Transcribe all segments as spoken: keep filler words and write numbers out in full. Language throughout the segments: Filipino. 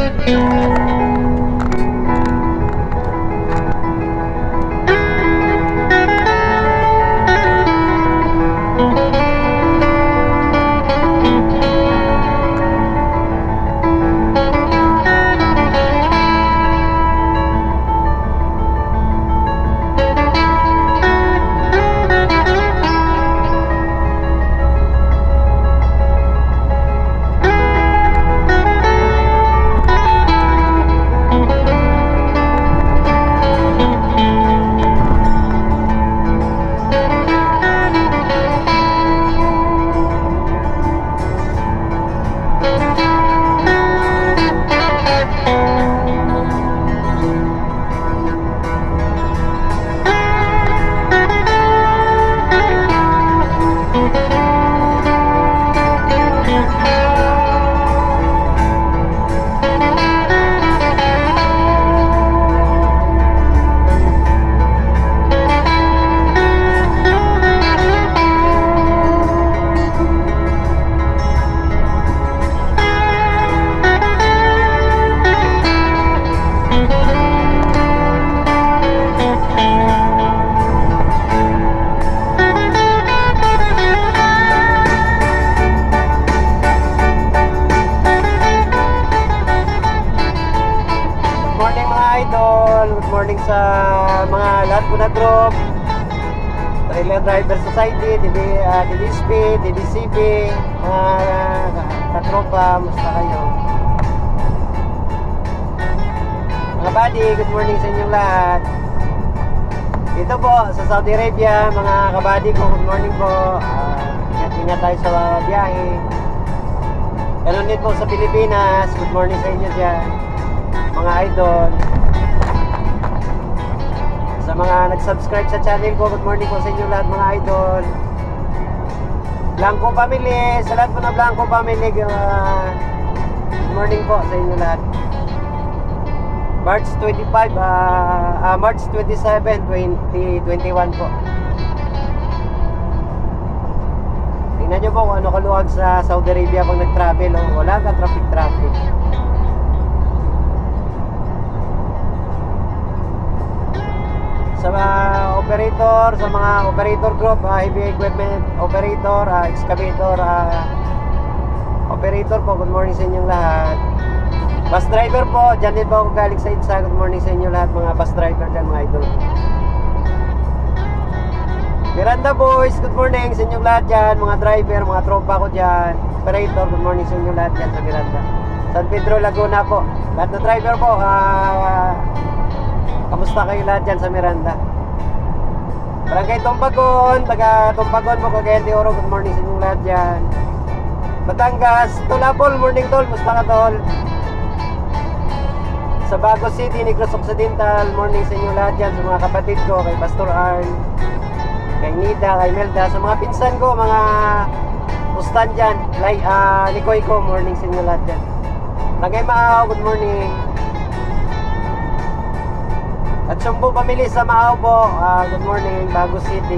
Sa mga lahat ko na group, Trailer Driver Society, D D, uh, D D S P, D D C P, mga uh, katropa, musta kayo? Mga buddy, good morning sa inyong lahat. Dito po sa Saudi Arabia, mga kabady ko, good morning po. uh, Ingat-ingat tayo sa biyahe. Ganun din po sa Pilipinas, good morning sa inyo dyan, mga idol. Sa mga nag-subscribe sa channel ko, good morning po sa inyo lahat mga idol. Blanco family, sa lahat po na Blanco family, uh, good morning po sa inyo lahat. March twenty-five, uh, uh, March twenty-seven, twenty twenty-one po. Tingnan nyo po kung ano kaluwag sa Saudi Arabia pag nag-travel. Oh. Wala ka traffic-traffic. Sa mga operator, sa mga operator group, uh, heavy equipment operator, uh, excavator, uh, operator po, good morning sa inyong lahat. Bus driver po, dyan din po ako galing sa Itza, good morning sa inyo lahat mga bus driver dyan mga idol. Miranda boys, good morning sa inyong lahat dyan, mga driver, mga tropa ko dyan. Operator, good morning sa inyong lahat dyan sa Miranda. San Pedro, Laguna po, lahat na driver po, uh, kamusta kayo lahat dyan sa Miranda? Barangay Tumpagon, taga Tumpagon mo, Cagayan de Oro, good morning sa inyong lahat dyan. Batangas, Tulapol, morning tol, musta ka tol? Sa Bago City, Negros Occidental, morning sa inyong lahat dyan, sa mga kapatid ko, kay Pastor Arn, kay Nida, kay Melda, sa mga pinsan ko, mga ustan dyan, like, uh, Nikoy ko, morning sa inyong lahat dyan. Barangay Maaw, good morning. At Sumbo Pamili sa Maaw po, uh, good morning, Bago City.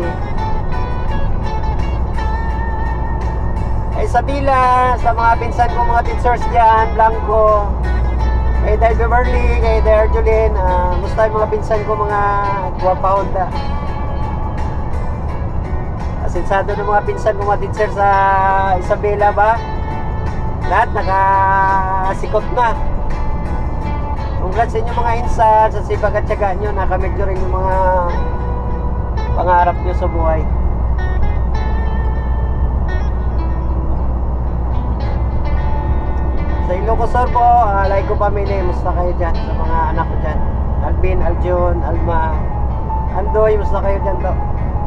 Ay Sabila, sa mga pinsan ko, mga teachers dyan, Blanco, kay Day Beverly, kay Day Arjolin, uh, musta yung mga pinsan ko, mga guwapa Honda. Asinsado ng mga pinsan ko, mga teachers sa Isabela ba? Lahat nakasikot na. Congrats sa inyo mga insan, sa sipag at tiyaga nyo, nakamedyo rin yung mga pangarap nyo sa buhay. Sa Ilocos Sur po, uh, like ko pamili, musta kayo dyan sa mga anak ko dyan, Alvin, Aljon, Alma, Andoy, musta kayo dyan to?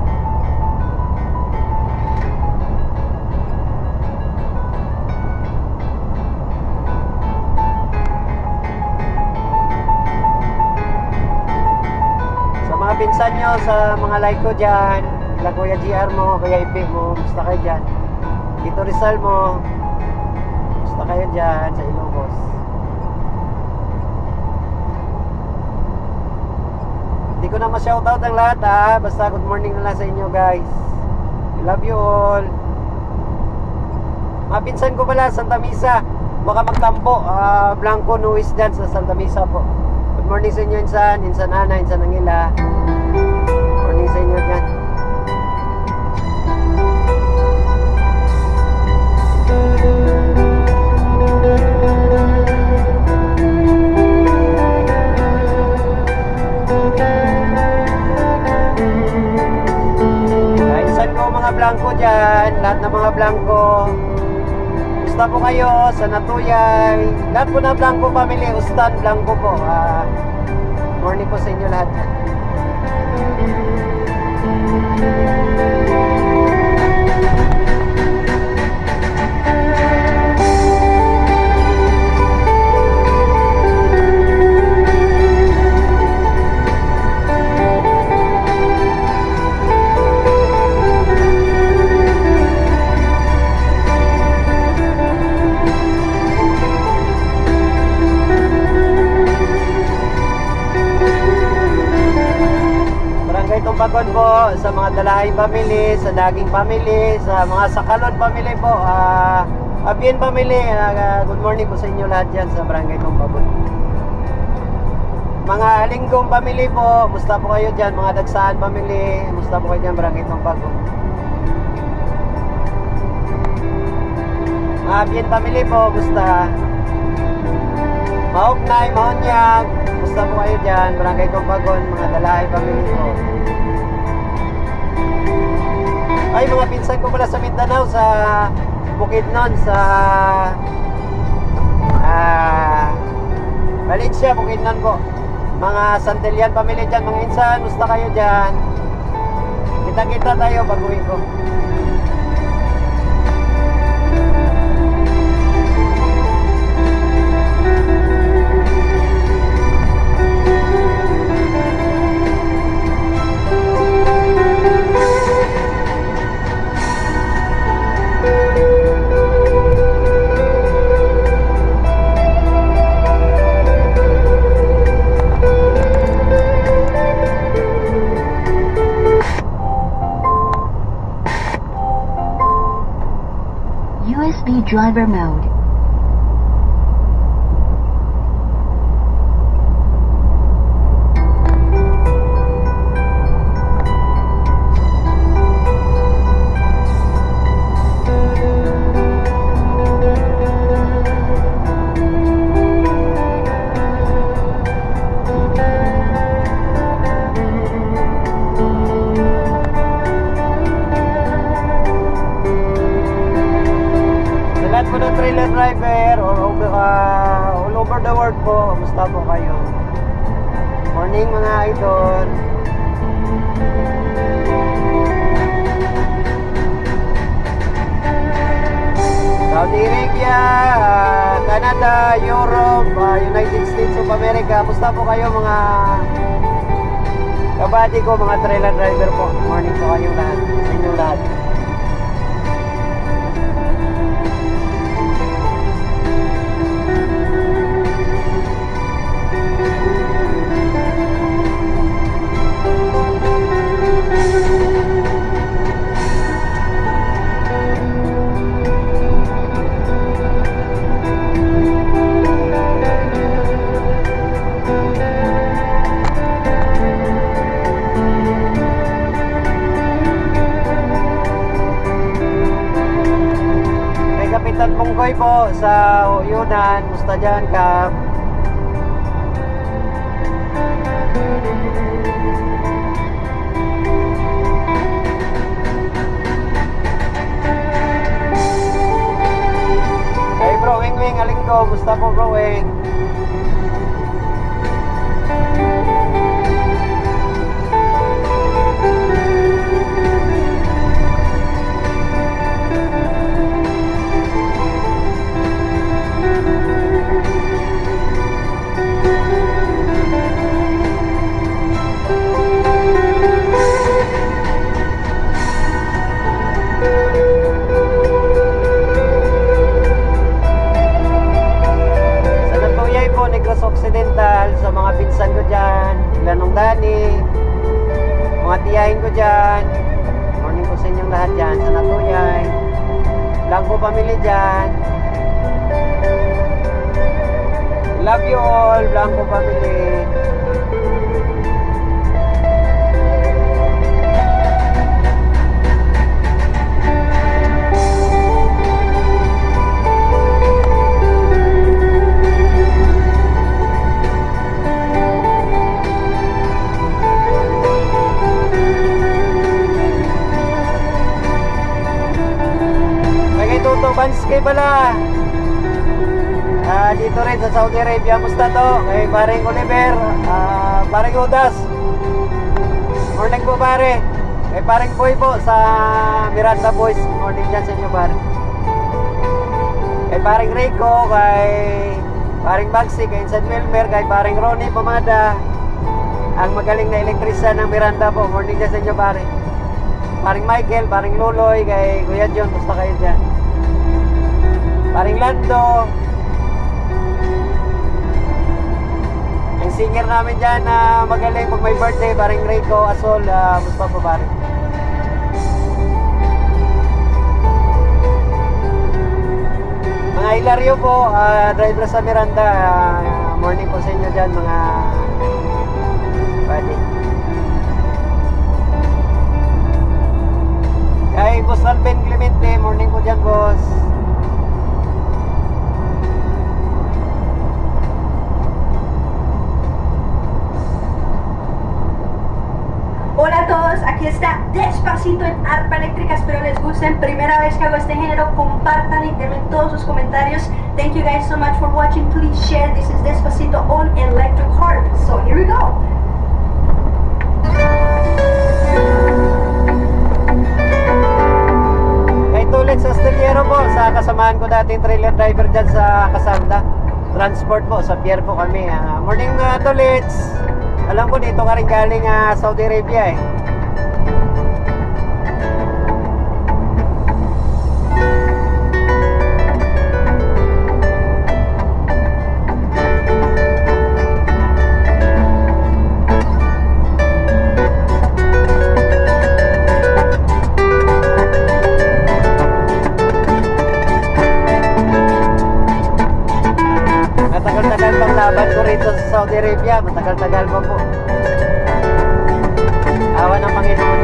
Pinsan nyo, sa mga like ko dyan, kila Kuya G R mo, Kuya Ipig mo, musta kayo dyan? Tito Rizal mo, musta kayo dyan sa Ilocos? Hindi ko na ma-shoutout ang lahat ha, basta good morning na lang sa inyo guys. I love you all. Mga pinsan ko pala, Santa Misa, baka magtampo. uh, Blanco Nuis dyan sa Santa Misa po. Good morning sa inyo, Insan. Insan Ana, Insan Angela. Good morning sa inyo dyan. Insan ko mga Blanco dyan. Lahat ng mga Blanco, musta po kayo sa Natuyay? Lahat po na Blanco family, Ustan Blanco po. uh, Morning po sa inyo lahat dyan. Tumpagon po sa mga Dalahay family, sa Daging family, sa mga Sakalon family po, uh, Abien family. uh, Good morning po sa inyo lahat dyan sa Barangay Tumpagon. Mga Linggong family po, musta po kayo dyan? Mga Dagsaan family, musta po kayo dyan Barangay Tumpagon? Mga Abien family po, musta? Mahugnay, Mahonyag, musta po kayo dyan Barangay Tumpagon? Mga Dalahay family po. Ay, mga pinsan ko pala sa Mindanao, sa Bukidnon, sa uh, Valencia, Bukidnon po. Mga Santillan family dyan, mga insan, musta kayo dyan? Kita-kita tayo pag-uwi ko. U S B driver mode. Trailer driver or over, uh, all over the world po, musta po kayo? Morning mga idol. Saudi Arabia, uh, Canada, Europe, uh, United States of America, musta po kayo mga kabady ko, mga trailer driver po? Morning po kayong lahat, sa inyong lahat. Kapitan Munggoy po sa Uyunan, musta dyan Kap? Hey bro, Wing Wing, Alinggo, musta po bro Wing? Negros Occidental, sa mga pinsan ko dyan, Lanong Dani, mga tiyahin ko dyan, morning po sa inyong lahat dyan, sa Natuyay, Blanco family dyan. Love you all, Blanco family. Toto Banskay pala. Ah, dito rin sa Saudi Arabia. Musta to? Kay paring Oliver, ah, paring Udas. Morning po pare. Kay paring Boy po sa Miranda Boys. Morning dyan sa inyo pare. Kay paring Rico, kay paring Bagsi, kay San Wilmer, kay paring Ronnie Pamada, ang magaling na elektrisan ng Miranda po. Morning dyan sa inyo pare. Paring Michael, paring Luloy, kay Kuya John. Musta kayo dyan? Paring Lando, yung singer namin dyan na uh, magaling pag may birthday, paring Rico Asol, uh, musta po paring? Mga Hilario po, uh, driver sa Miranda, uh, morning po sa inyo dyan mga buddy. Kay Boss Alvin Clemente, morning po dyan boss. Hola a todos, aquí está Despacito en Arpa Eléctrica. Espero les gusten. Primera vez que hago este género, compartan y denme todos sus comentarios. Thank you guys so much for watching. Please share. This is Despacito on Electric Heart. So here we go. Kay Tulit sa Steliero po, sa kasamahan ko dating trailer driver dyan sa Kasanda Transport po, sa pier po kami. Uh, morning uh, Tulits. Alam ko dito ka rin galing uh, Saudi Arabia eh. Matagal-tagal pang laban ko rito sa Saudi Arabia. Matagal-tagal pa po. Awa ng Panginoon.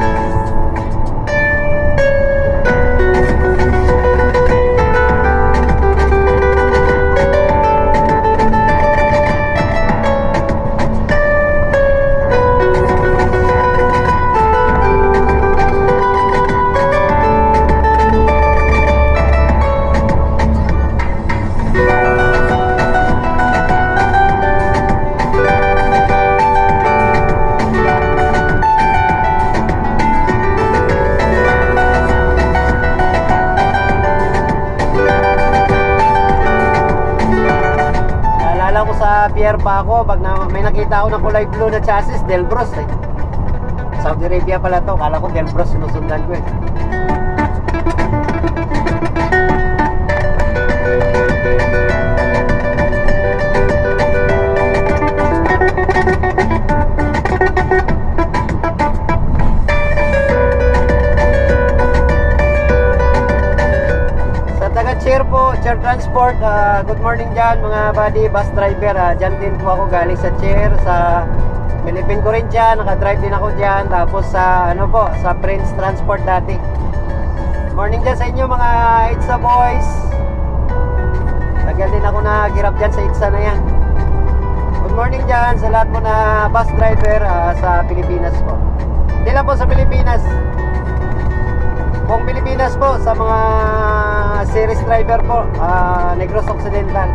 Pier pa ako pag na, may nakita ako na kulay blue na chassis, Delbros eh. Saudi Arabia pala to, kala ko Delbros sinusundan ko eh. Chair po, Chair Transport, uh, good morning dyan mga buddy, bus driver. uh, Dyan din po ako galing sa Chair, sa Philippine ko rin dyan, nakadrive din ako dyan. Tapos sa ano po, sa Prince Transport dati. Morning dyan sa inyo mga Itza boys. Tagal din ako nagirap dyan sa Itza na yan. Good morning dyan sa lahat po na bus driver uh, sa Pilipinas po. Hindi lang po sa Pilipinas, buong Pilipinas po, sa mga series driver po, uh, Negros Occidental.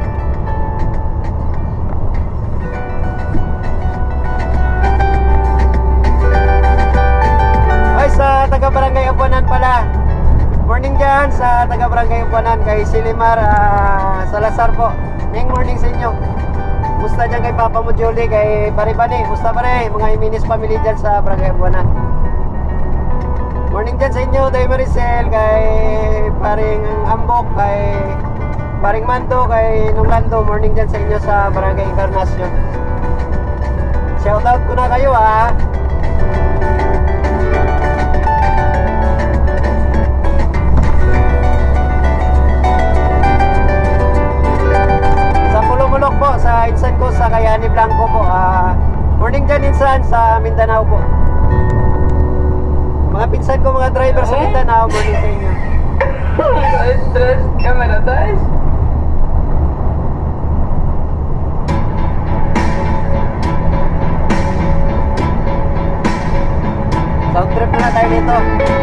Ay, sa taga-barangay Abuanan pala, morning dyan sa taga-barangay Abuanan, kay Silimar uh, Salazar po. Ning morning sa inyo. Musta dyan kay Papa mo Julie, kay Baribani, musta pare, mga Iminis family dyan sa barangay Abuanan. Morning dyan sa inyo, Day Maricel, kay paring Ambok, kay paring Mando, kay Nunglando. Morning dyan sa inyo sa Barangay Encarnacion. Shoutout ko na kayo ah. Sa Pulumulok po, insan ko sa Cayane Blanco po. Ah, morning dyan insan sa Mindanao po. Mga pinsan ko, mga driver sa Mindanao, morning sa inyo. Stress, camera tayo. Sound trip na tayo dito.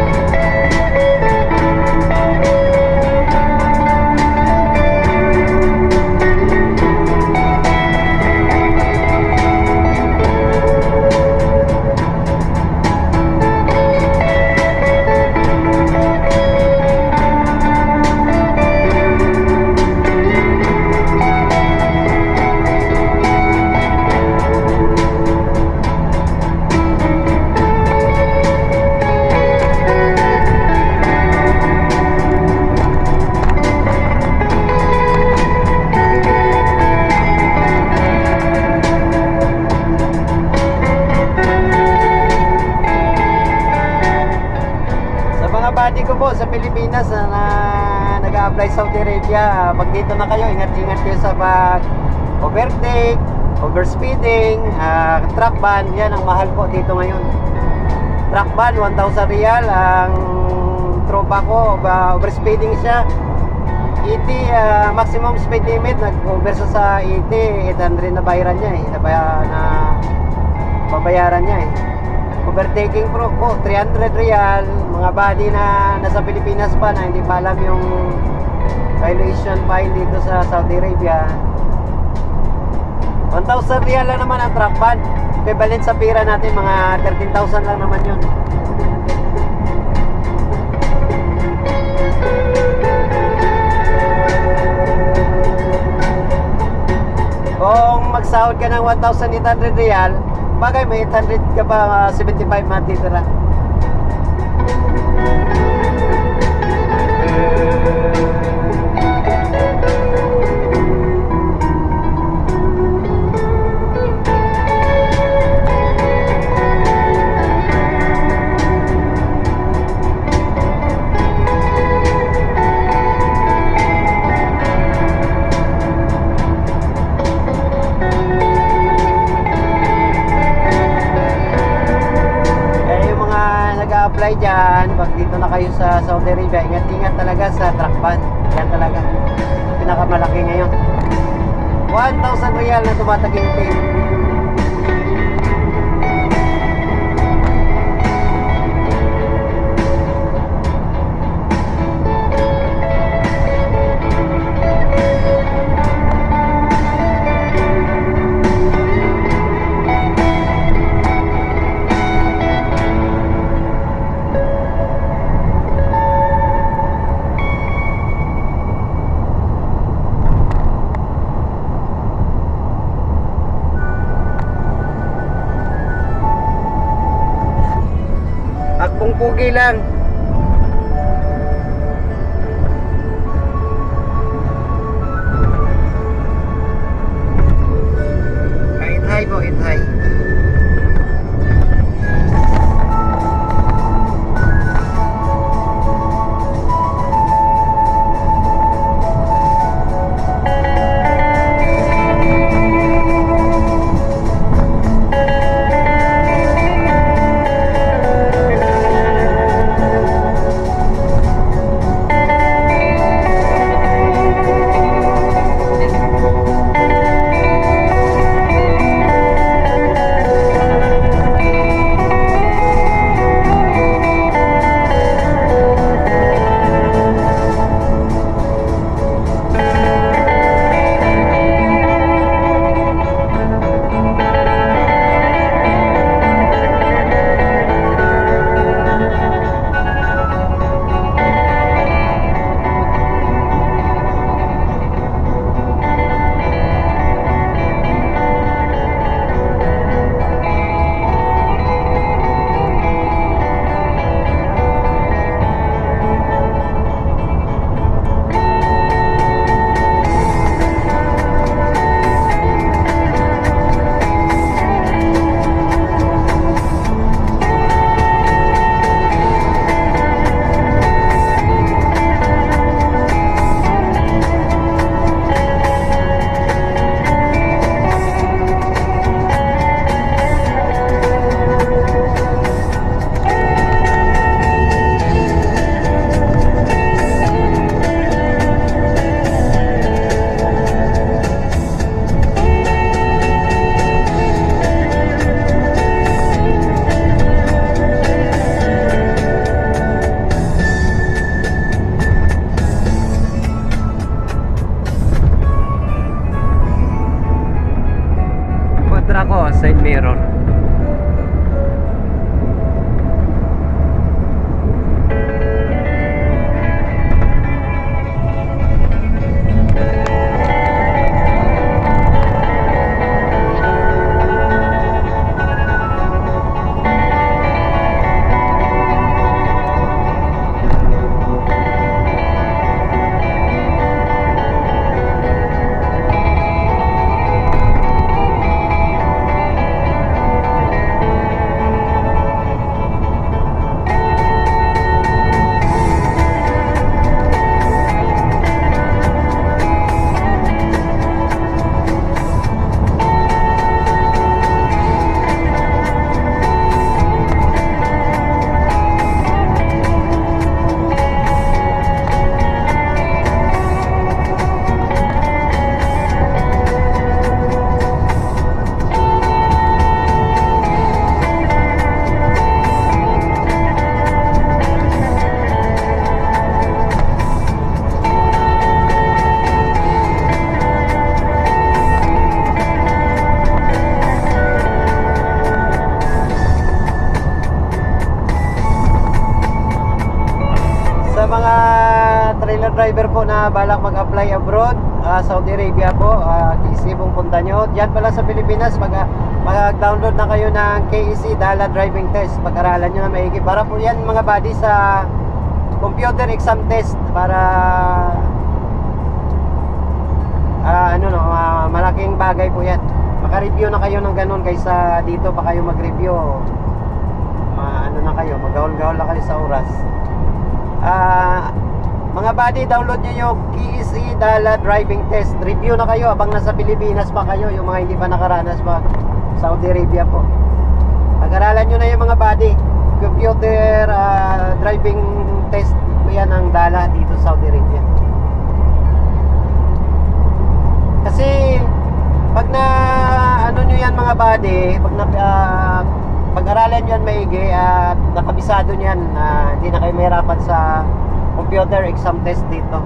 Buddy ko po sa Pilipinas na, na nag-a-apply Saudi Arabia, pag dito na kayo, ingat-ingat kayo sa pag overtake, overspeeding, uh, truck ban. Yan ang mahal po dito ngayon. Truck ban, one thousand riyal. Ang tropa ko, uh, overspeeding siya, eighty, uh, maximum speed limit, nag-over sa eighty, eight hundred na bayaran niya eh, na, na babayaran niya eh. Overtaking pro po, three hundred riyal. Mga body na nasa Pilipinas pa na hindi pa alam yung violation fine dito sa Saudi Arabia, one thousand riyal lang naman ang truck ban. Equivalent sa pira natin, mga thirteen thousand lang naman yun. Kung magsahod ka ng one thousand eight hundred riyal, bagay may eight hundred ka pa, uh, seventy-five matitira. Apply dyan, pag dito na kayo sa Saudi Arabia, ingat-ingat talaga sa truck ban. Yan talaga pinakamalaki ngayon, one thousand riyal na tumataginting. Akbong pugi lang. Ithay po, ithay. mga side mirror. Driver po na balak mag-apply abroad, uh, Saudi Arabia po, uh, K E C pong punta nyo. Diyan pala sa Pilipinas, mag, mag-download na kayo ng K E C DALA Driving Test. Pag-aralan nyo na maigi. Para po yan mga buddy sa computer exam test. Para uh, ano no, uh, malaking bagay po yan. Maka-review na kayo ng ganun kaysa dito pa kayo mag-review. Ma ano na kayo, mag-gahol-gahol na kayo sa oras. Ah... Uh, Mga buddy, download nyo yung K E C DALA Driving Test. Review na kayo abang nasa Pilipinas pa kayo. Yung mga hindi pa nakaranas pa Saudi Arabia po. Pag-aralan nyo na yung mga buddy. Computer uh, driving test po yan ang DALA dito sa Saudi Arabia. Kasi pag na ano nyo yan mga buddy, pag na uh, pag-aralan nyo yan maigi at uh, nakabisado nyo yan, uh, hindi na kayo mahirapan sa computer exam test dito.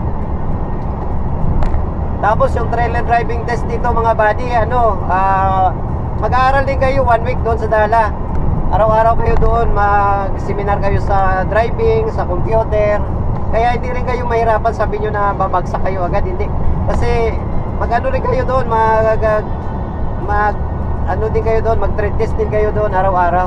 Tapos yung trailer driving test dito mga buddy, ano, uh, mag-aaral din kayo one week doon sa DALA. Araw-araw kayo doon, mag-seminar kayo sa driving, sa computer. Kaya hindi rin kayo mahirapan, sabi nyo na babagsak kayo agad, hindi. Kasi mag-ano rin kayo doon, mag, mag ano din kayo doon, mag-trade test din kayo doon araw-araw.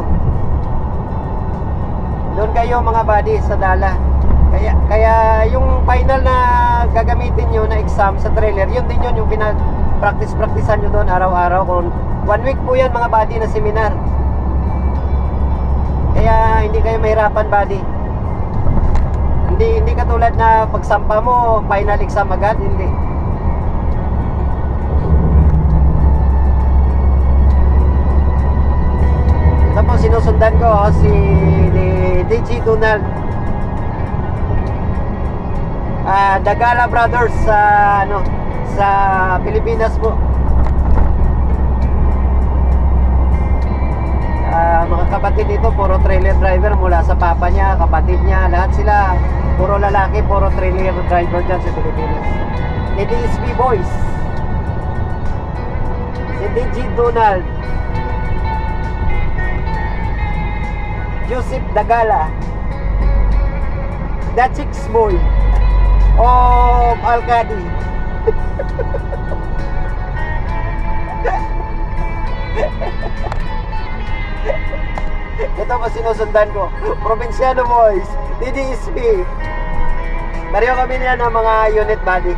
Doon kayo mga buddy sa DALA. Kaya, kaya yung final na gagamitin nyo na exam sa trailer, yun din yun yung pinag-practice-practicean nyo doon araw-araw. Kung one week po yan mga buddy na seminar. Kaya hindi kayo mahirapan buddy. Hindi, hindi katulad na pagsampa mo, final exam agad, hindi. Tapos sinusundan ko oh, si D J Donald, Uh, Dagala Brothers sa uh, ano sa Pilipinas po. Uh, mga kapatid dito puro trailer driver mula sa papa niya, kapatid niya, lahat sila puro lalaki, puro trailer driver dyan sa Pilipinas. D D S P Boys, si D J Donald, Joseph Dagala, The Chicks Boy of Al-Qadi. Ito pa sinusundan ko, Provinciano Boys, D D S P. Pareho kami niyan ng mga unit body.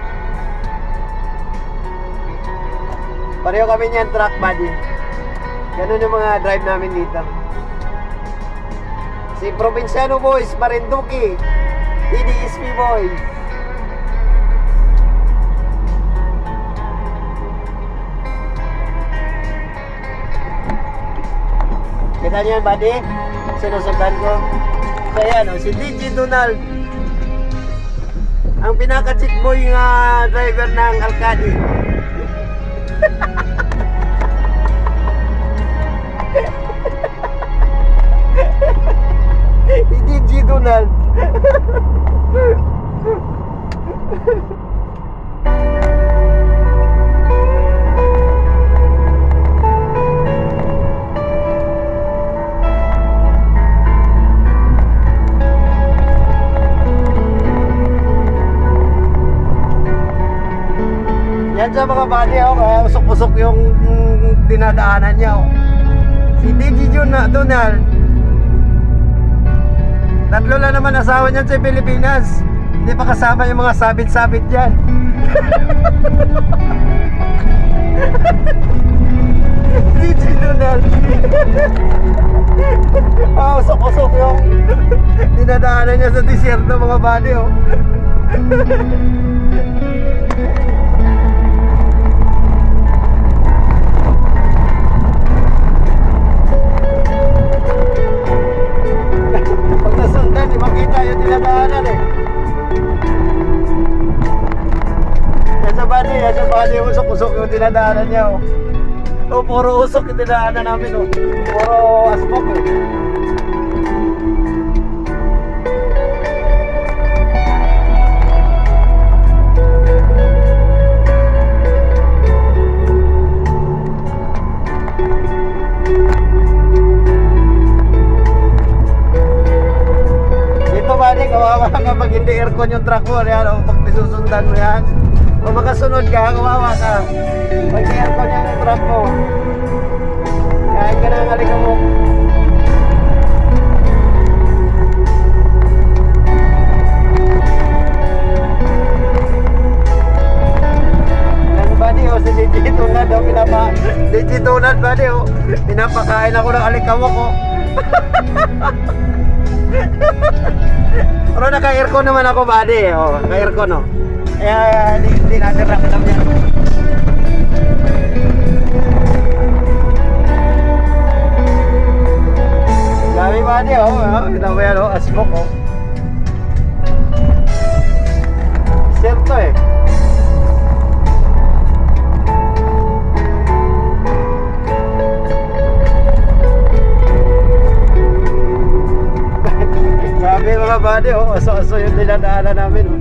Pareho kami niyan truck body. Ganun yung mga drive namin dito. Si Provinciano Boys, Marinduque, D D S P Boys. Kita niyo yan, buddy? Sinusundan ko. So, ayan, oh, si D J Donald. Ang pinaka-chick boy nga driver ng Al-Qadi. Si D J Donald. mga buddy, oh, kaya usok-usok yung mm, dinadaanan niya, oh. Si D J Donald, tatlo lang naman asawa niyan sa Pilipinas. Hindi pa kasama yung mga sabit-sabit dyan. D J Donald. Ah, usok-usok yung dinadaanan niya sa disyerto, mga buddy, oh. Pag nasundan, di makita yung dinadaanan, eh. Yan sa buddy, yan sa buddy, usok-usok yung dinadaanan niya, oh. Oh, puro usok yung dinadaanan namin, oh. Puro asmok, eh. Buddy, kawawa ka pag hindi aircon yung truck mo, yan, o pag nisusundan mo yan, o makasunod ka, kawawa ka pag hindi aircon yung truck mo, kahit ka na ngalika mo. Yan buddy, o si D J Donald, o pinapa D J Donald buddy, o pinapakain ako ng alikawak, o. Pero naka-aircon naman ako, buddy. Oh, naka-aircon, oh. Kaya hindi, hindi natin ramdam yan. Dami, buddy, oh. Oh, kita mo yan, oh. Asmok, oh. Serto, eh. Sabi mga buddy, oh, aso-aso yung dinadaanan namin, oh.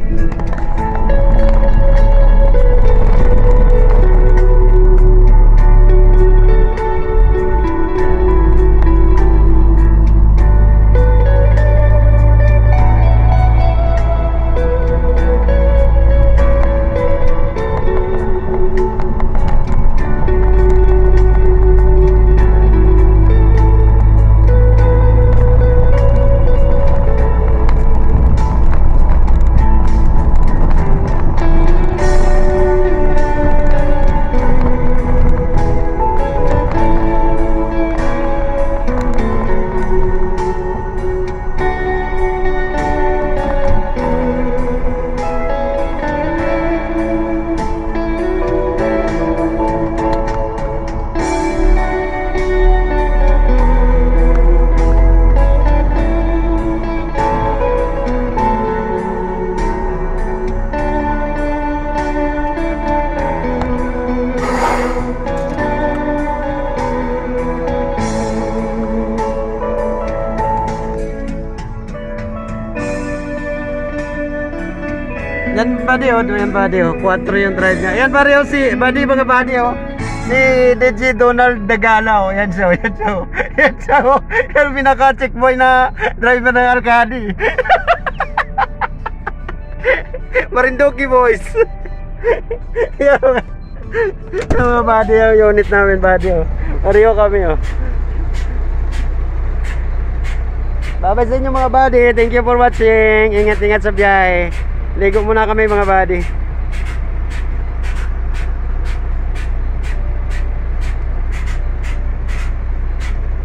Yan buddy, oh, yan buddy, oh. Quattro yung drive niya. Yan buddy, oh, si buddy, mga buddy, oh. Si D J Donald Dagala, oh. Yan siya, oh, yan siya, oh. Yan siya, oh. Yan pinaka-check boy na driver ng Alcadi. Marinduque boys. Yan, mga buddy, oh, unit namin, buddy, oh. Pareho kami, oh. Bye-bye sa inyo, mga buddy. Thank you for watching. Ingat-ingat sa biyahe. Ligo muna kami, mga buddy.